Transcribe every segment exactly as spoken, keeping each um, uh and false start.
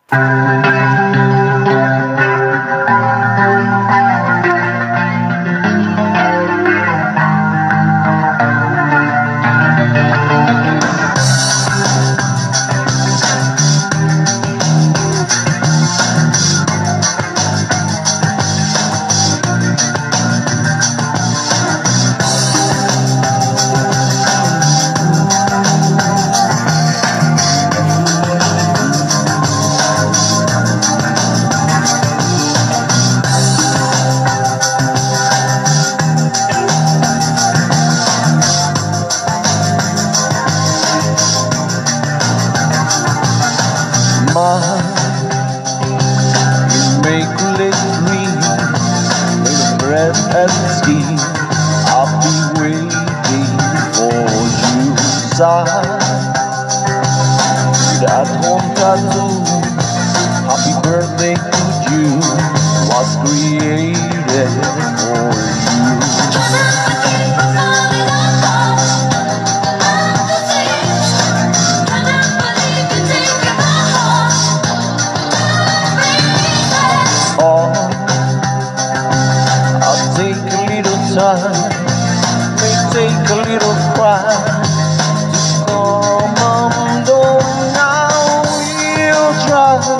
Immaculate dream, made of breath and skin. I'll be waiting for you, side. That home tattoo, happy birthday to you, was created for you. Take a little time, may take a little pride to come undone. Now we'll try to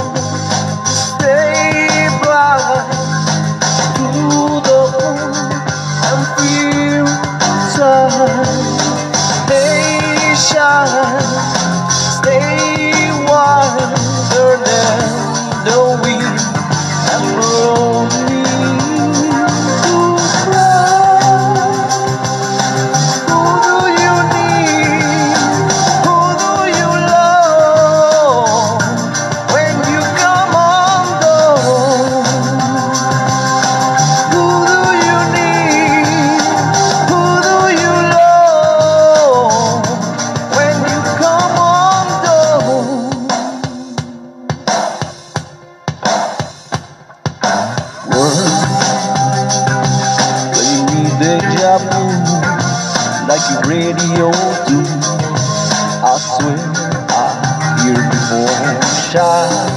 stay blind to the moon and feel time. Stay shine, stay wider than the wind and blow me. Deja vu, like your radio do. I swear I hear before and shine.